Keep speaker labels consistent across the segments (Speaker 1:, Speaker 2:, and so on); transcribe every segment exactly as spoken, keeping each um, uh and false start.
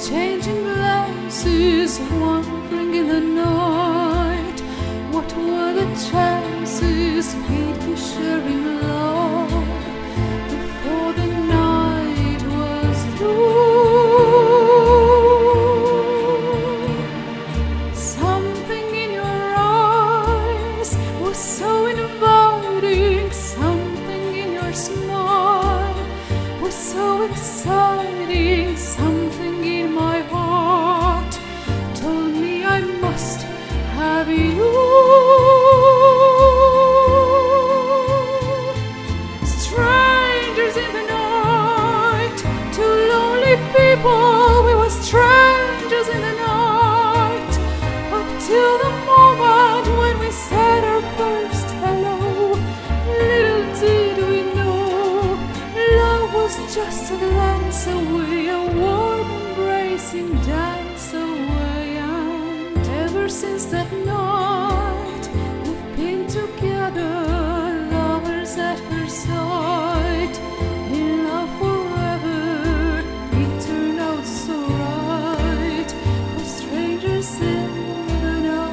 Speaker 1: exchanging glances, wandering in the night. What were the chances we'd be sharing love before the night was through? Something in your eyes was so inviting, something in your smile was so exciting, something in my heart told me I must have you. Strangers in the night, two lonely people, we were strangers in the night, up till the moment when we said our first hello. Little did we know, love was just a glance away, a warm embracing dance away. And ever since that night we've been together, lovers at first sight, in love forever. It turned out so right for strangers in the night.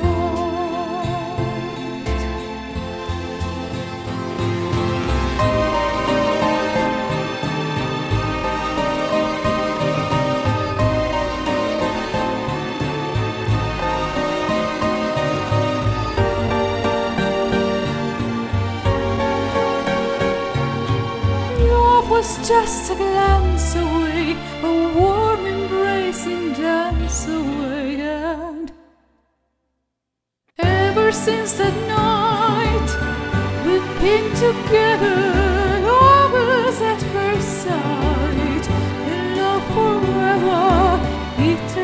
Speaker 1: Was just a glance away, a warm embracing dance away. And ever since that night we've been together, lovers at first sight, in love forever. It